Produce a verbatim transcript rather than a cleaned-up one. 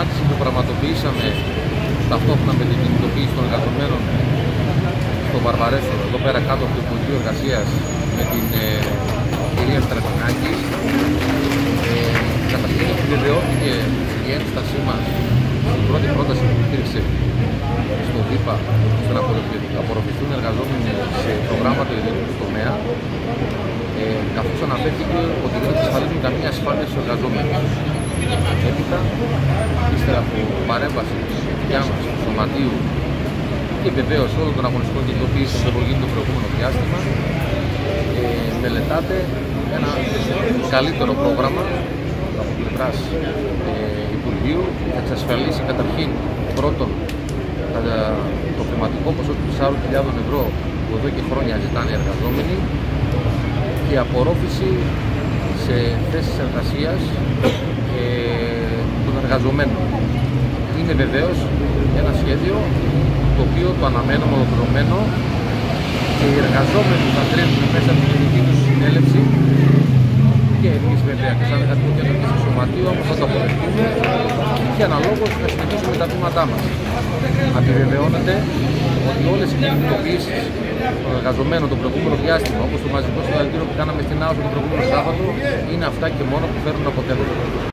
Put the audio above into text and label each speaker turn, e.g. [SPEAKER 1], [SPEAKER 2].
[SPEAKER 1] συνάντηση που πραγματοποιήσαμε ταυτόχρονα με την κινητοποίηση των εργαζομένων στο Βαρβαρέσο, εδώ πέρα κάτω από το Υπουργείο Εργασίας, με την ε, κυρία Στρατινάκη. Ε, Καταρχήν επιβεβαιώθηκε η ένστασή μας στην πρώτη πρόταση που υπήρξε στο ΔΥΠΑ, ώστε να απορροφηθούν εργαζόμενοι σε προγράμματα ιδιωτικού τομέα, ε, καθώς αναφέρθηκε ότι δεν εξασφαλίζουν καμία ασφάλεια στους εργαζόμενους. Έπειτα, ύστερα από παρέμβαση της δικιά μας του Σωματείου και βεβαίως όλων των αγωνιστικών κινητοποιήσεων που έχουν γίνει το προηγούμενο διάστημα, ε, μελετάται ένα καλύτερο πρόγραμμα από πλευράς ε, Υπουργείου που θα εξασφαλίσει καταρχήν πρώτον το χρηματικό ποσό του τεσσάρων χιλιάδων ευρώ που εδώ και χρόνια ζητάνε οι εργαζόμενοι και η απορρόφηση σε θέσεις εργασίας ε, των εργαζομένων. Είναι βεβαίως ένα σχέδιο το οποίο το αναμένουμε ολοκληρωμένο και οι εργαζόμενοι θα κρίνουν μέσα από την γενική τους συνέλευση και εμείς βέβαια και σαν εργατικό κέντρο και στο Σωματείο, όμως θα το αποδεχτούμε και αναλόγως να συνεχίσουμε τα βήματά μας. Επιβεβαιώνεται ότι όλες οι κινητοποιήσεις των εργαζομένων το προηγούμενο διάστημα, όπως το μαζικό συλλαλητήριο που κάναμε στην Άοσο το προηγούμενο Σάββατο, είναι αυτά και μόνο που φέρνουν αποτέλεσμα.